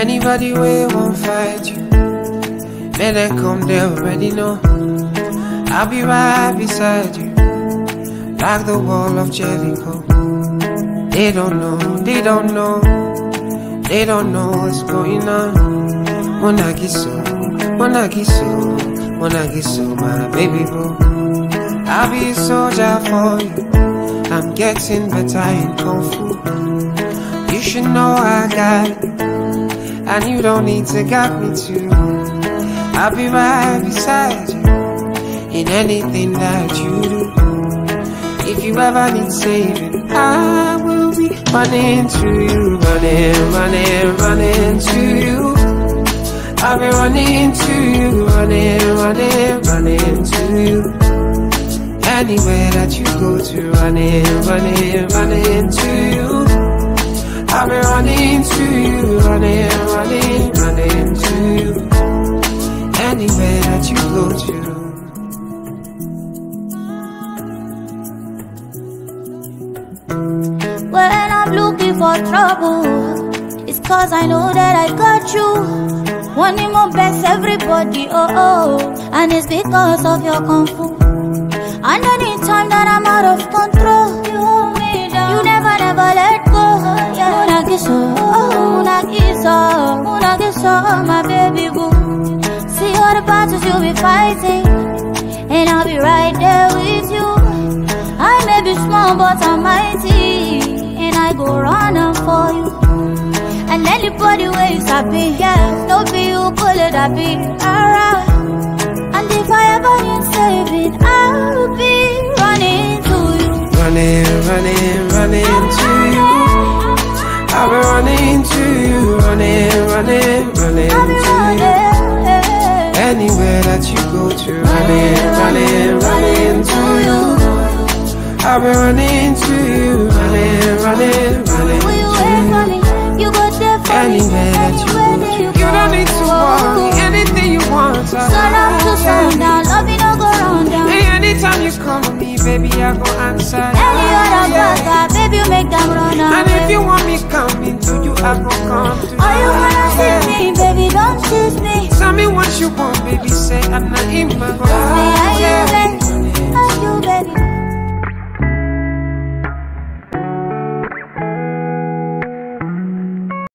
Anybody way won't fight you, let them come, they already know. I'll be right beside you, like the wall of Jericho. They don't know, they don't know, they don't know what's going on. Monagiso, Monagiso, Monagiso, my baby boo. I'll be a soldier for you, I'm getting better in Kung Fu. You should know I got it, and you don't need to guide me too. I'll be right beside you in anything that you do. If you ever need saving, I will be running to you, running, running, running to you. I'll be running to you, running, running, running to you. Anywhere that you go to, running, running, running to you. I'll be running to you, running, running, running to you. Anywhere that you go to. When I'm looking for trouble, it's cause I know that I got you. Wanting my best everybody, oh oh. And it's because of your Kung Fu. And anytime that I'm out of control, you hold me down, you never, never let go. Yeah. Monagiso, Monagiso, Monagiso, my baby boo. See all the battles you'll be fighting, and I'll be right there with you. I may be small but I'm mighty, and I go running for you. And anybody where you happy, yeah, no be you pull it up, be alright. And if I ever need saving, I'll be running to you. Running, running, running to you. I'll be running to you, running, running, running to you. Anywhere that you go to, running, running, running to you. I'll be running to you, running, running, running to you. You go there for anywhere that you go to. You don't need to worry, anything you want. Sun up to sundown, love me no go round down. Hey, anytime you call me, baby, I go answer. Any other brother, baby, you make them run away. And if you want me coming to you, I go come to you. Oh, you wanna see me, baby, don't tease me. Tell me what you want, baby, say I'm not in my Are you, baby? Are you, baby?